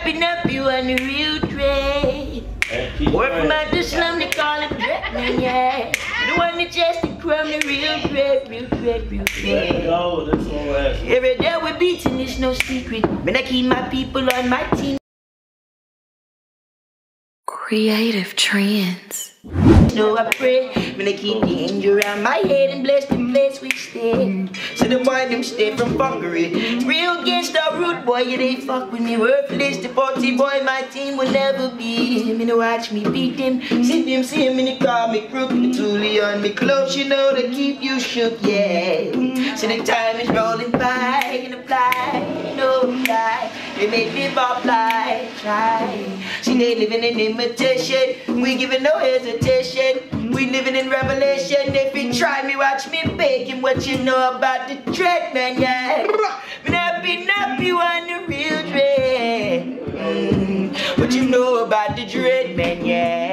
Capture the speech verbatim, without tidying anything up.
nappy nappy on the real dread. Or from out the slum, they call him Dread Man, yeah. The one that just from the real dread, real dread, real dread. Every day we're beating, it's no secret. When I keep my people on my team. Creative Trends. No, I pray when I keep the angel around my head and bless the place we stay. So the boy them stay from Hungary. Real gangsta rude boy, yeah, they fuck with me. Worthless, the party boy, my team will never be. Me no watch me beat them, see them, see him in the car, me crook, me toolie on me clothes, you know, to keep you shook, yeah. So the time is rolling by, and apply, no lie. They make me pop like try. See they living in imitation, we giving no hesitation. We living in revelation. If you try me, watch me baking. What you know about the Dread Man, yeah. Me nappy nappy on the real dread. Mm. What you know about the Dread Man, yeah.